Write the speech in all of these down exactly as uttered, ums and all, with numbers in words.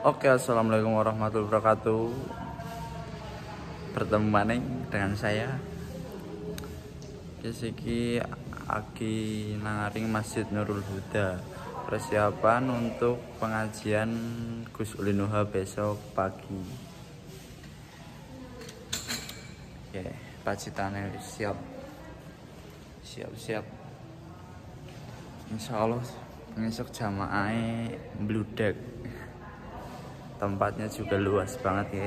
Oke, assalamualaikum warahmatullahi wabarakatuh. Bertemu maning dengan saya Kisiki Aki Nangaring Masjid Nurul Huda. Persiapan untuk pengajian Gus Ulin Nuha besok pagi. Oke, pacitannya siap. Siap-siap. Insya Allah besok jamaahnya bludak. Tempatnya juga luas banget ya.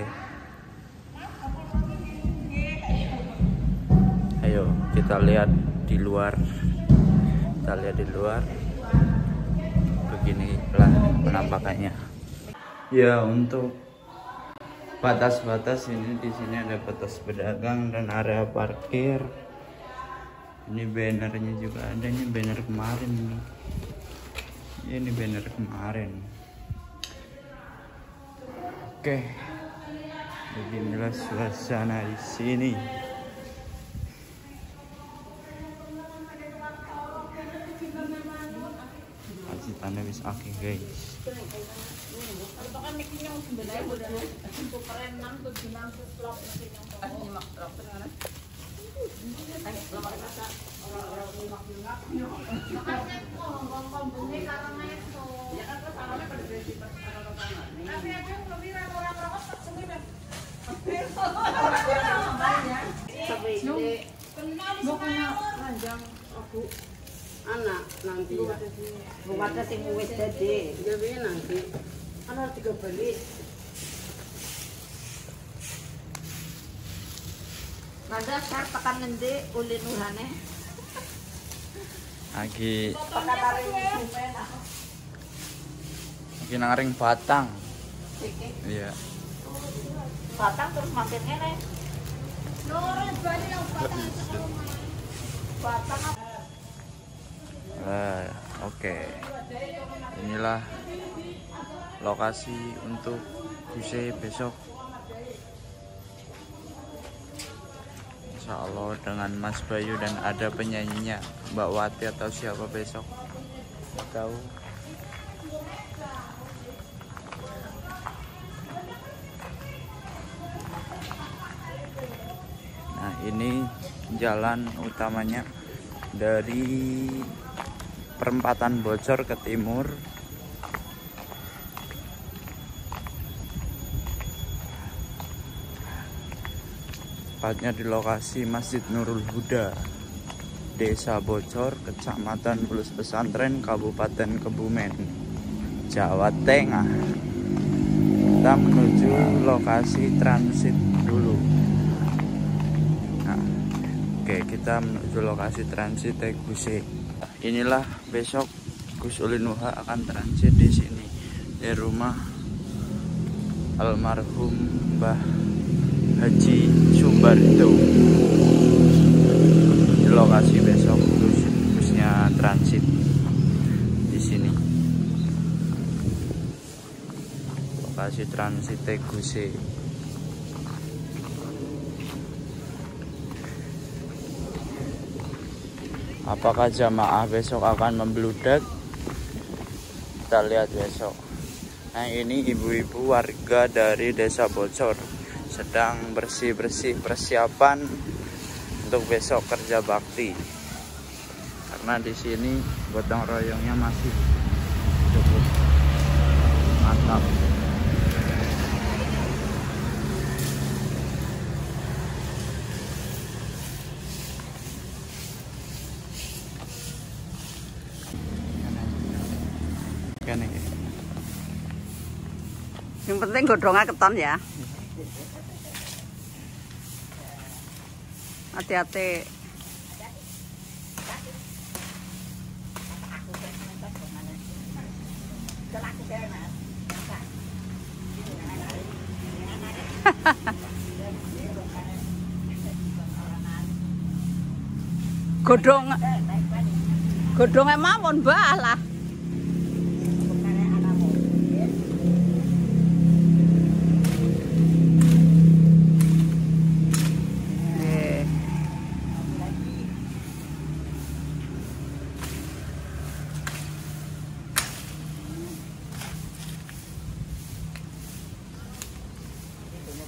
Ayo kita lihat di luar. Kita lihat di luar. Beginilah penampakannya. Ya, untuk batas-batas ini, di sini ada batas pedagang dan area parkir. Ini bannernya juga ada, ini banner kemarin nih. Ini banner kemarin. Oke, beginilah suasana di sini. Pacitannya wis akeh guys. Anak nanti rumah sing wis dadi gawe nanti ana tiga balik Nada saya tekan ngendi ulin nuhane Lagi Lagi naring Batang. Iya. Batang terus makin ngene. Lurus bali yang Batang. Batang. Uh, Oke, okay. Inilah lokasi untuk Guse besok. Insya Allah dengan Mas Bayu dan ada penyanyinya Mbak Wati atau siapa besok tahu. Nah, ini jalan utamanya dari perempatan Bocor ke timur. Tepatnya di lokasi Masjid Nurul Huda, Desa Bocor, Kecamatan Bulus Pesantren, Kabupaten Kebumen, Jawa Tengah. Kita menuju lokasi transit dulu. Nah, oke, kita menuju lokasi transit Guse. Inilah besok Gus Ulin Nuha akan transit di sini, di rumah almarhum Mbah Haji Sumbardo. Di lokasi besok Gus Gusnya transit di sini. Lokasi transit Guse. Apakah jamaah besok akan membludak? Kita lihat besok. Nah, ini ibu-ibu warga dari Desa Bocor sedang bersih-bersih persiapan untuk besok kerja bakti. Karena di sini gotong royongnya masih cukup mantap. Yang penting godongnya keton ya. Hati-hati. Godong godongnya mawon balah.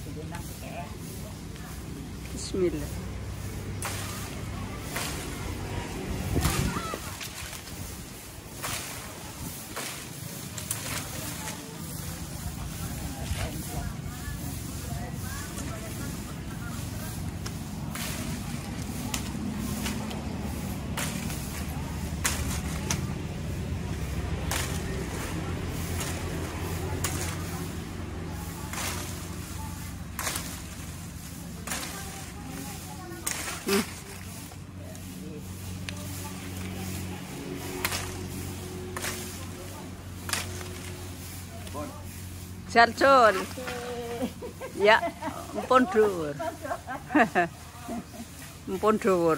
Bismillah. Hmm. Jalcul. Ya, empun dhuwur. Empun dhuwur.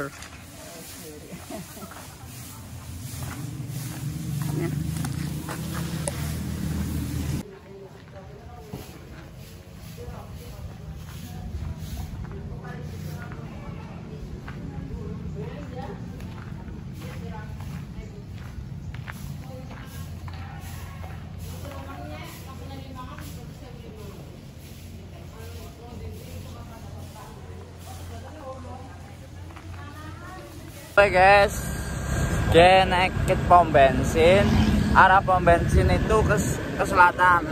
Oke guys, dia naik ke pom bensin. Arah pom bensin itu ke, ke selatan.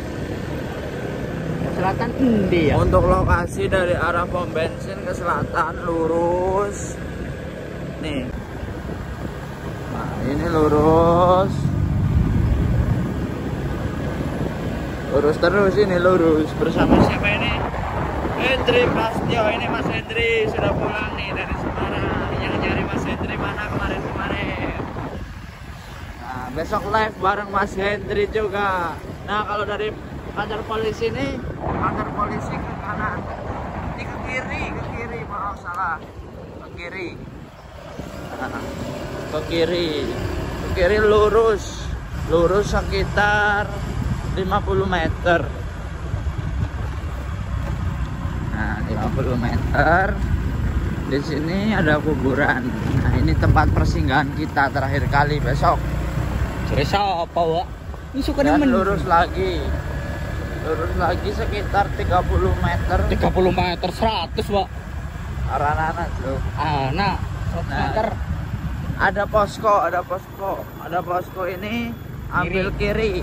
Ke selatan endi ya? Untuk lokasi dari arah pom bensin ke selatan lurus. Nih. Nah, ini lurus. Lurus terus ini lurus bersama siapa ini? Hendri Pastio. Ini Mas Hendri sudah pulang nih dari Semarang. Yang nyari Mas Hendri mana kemarin-kemarin. Nah, besok live bareng Mas Hendri juga. Nah, kalau dari kantor polisi ini, kantor polisi ke kanan. Ini ke kiri, ke kiri, maaf salah. Ke kiri. Nah, ke kiri. Ke kiri lurus. Lurus sekitar lima puluh meter. Nah, lima puluh meter. Di sini ada kuburan. Nah, ini tempat persinggahan kita terakhir kali besok. Ceresa apa, Wak? Ini suka Dan nemen. lurus lagi. Lurus lagi sekitar tiga puluh meter. tiga puluh meter seratus, Wak. Arah anak tuh. Anak seratus Nah. meter. Ada posko, ada posko. Ada posko ini ambil kiri.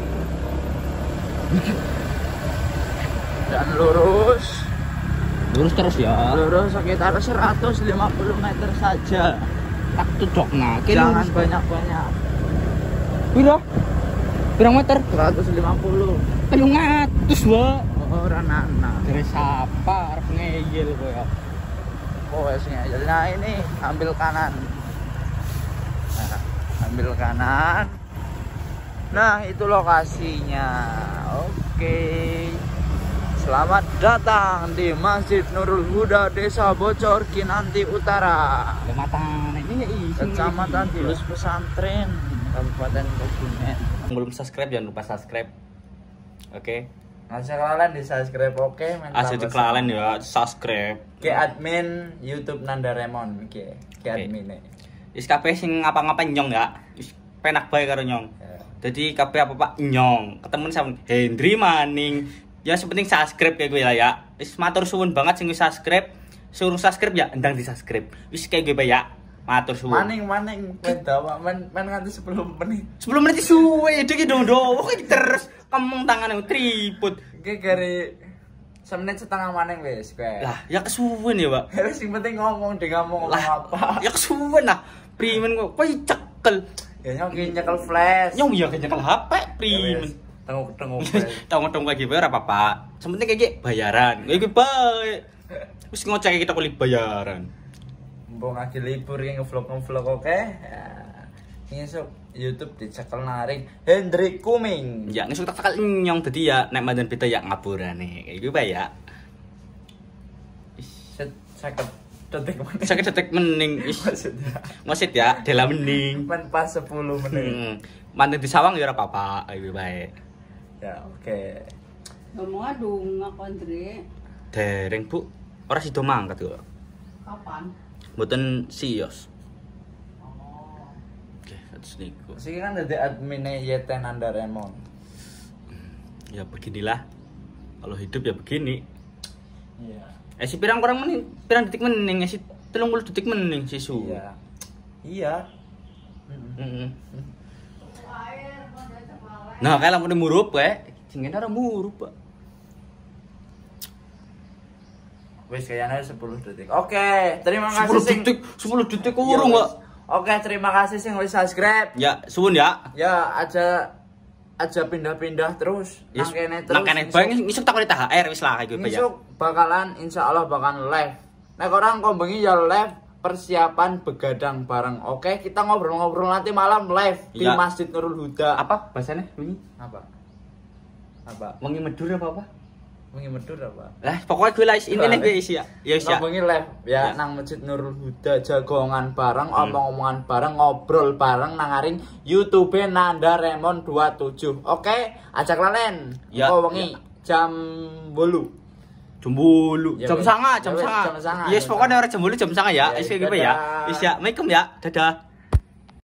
Dan lurus. Lurus terus ya. Lurus sekitar seratus lima puluh meter saja. Tak tutup nah. Jangan banyak-banyak. Piro? Pirang meter? seratus lima puluh. Telung atus, Wak. Oh, ranana. Dari sapa arep ngeyel kowe. Oh, ngeyel. Nah, ini ambil kanan. Nah, ambil kanan. Nah, itu lokasinya. Oke. Selamat datang di Masjid Nurul Huda, Desa Bocor, Kinanti Utara, Kecamatan ini ya Kecamatan Tulus Pesantren, Kabupaten Kebumen. Belum subscribe jangan lupa subscribe. Oke. Masih kelalen di subscribe, oke? Asli kelalen ya subscribe. Ke admin YouTube Nanda Remon, ke ke admin. Wis kabeh sing ngapa-ngapa nyong ya. Wis penak bae karo nyong. Ya. Jadi kabeh apa-apa nyong. Ketemu sama Hendri Maning. Ya sepenting subscribe kayak gue lah ya. Wis matur suwun banget sing wis subscribe. Suruh subscribe ya endang di subscribe. Wis kayak gue bae ya. Matur suwun. Maning maning pedawa men men nganti sepuluh menit. sepuluh menit suwe iki dondo. Kok terus kemeng tangane tripod. Iki gari semenit setengah maning wis kowe. Lah, ya kesuwen ya, Pak. Wis sing penting ngomong di ngomong Lah, apa. ya kesuwen lah. Primen kok kowe cekel. Ya nyong ki nyekel flash. Nyong ya nyekel H P primen. Tengok-tengok. Tengok-tengok kayak gimana apa-apa. Sementing kayak gitu bayaran. Kayak gitu baik. Terus ngocek kita kulit bayaran. Mbok lagi libur yang ngevlog-ngevlog oke. Ini sok YouTube dicekel naring Hendri Kuming. Ya ngesuk tak takal nyong tadi ya nek mandan beda ya ngapurane. Kayak gitu bae ya. Set seket detik menit. Sakit detik mening wis. Maksudnya. Ngosit ya, dela mening. Men pas sepuluh menit. Hmm. Mandan di sawang ya ora apa-apa. Kayak gitu bae. Ya oke. Ngomong adung aku Andre. Dereng, Bu. Ora sido mangkat kok. Kapan? Mboten sios. Oke, terus niku. Siki kan dadi admine Yeten Nanda Remon. Ya beginilah. Kalau hidup ya begini. Iya. Eh si pirang kurang menit, pirang detik meneng, si telung puluh detik meneng si su. Iya. Iya. Heeh. Nah, kayak lampu murup kae. Sing ora murup, Pak. Wis kayaknya sepuluh detik. Oke, terima kasih sepuluh sing detik, sepuluh detik kok urung, Pak. Oke, terima kasih sing wis subscribe. Ya, suwun ya. Ya, aja aja pindah-pindah terus. Yes, Nang kene terus. nang kene bae ngisuk takoni T H R wis lah iki Pak ya. Besok bakalan insyaallah bakalan live. Nek orang kombengi ya live persiapan begadang bareng. Oke, kita ngobrol-ngobrol nanti malam live di Ya. Masjid Nurul Huda. Apa bahasanya bunyi? Apa? Apa? Wengi medur apa apa? Wengi medur apa? Lah, pokoknya gue lah intine gue isi ya. Ya wis ya. Kombengi live ya, Ya. nang Masjid Nurul Huda jagongan bareng, omong-omongan bareng, ngobrol bareng nang aring YouTube Nanda Remon dua puluh tujuh. Oke, ajak lalen. Ya, Engko wengi jam bolu. Jembulu. Ya Jam wis. sanga, Ya jam wis, sanga. jam sanga, Yes, jam pokoknya sanga. orang jembulu jam sanga ya. Ya, Wis kayak gitu ya. dadah. Wis ya. Assalamualaikum ya. Dadah.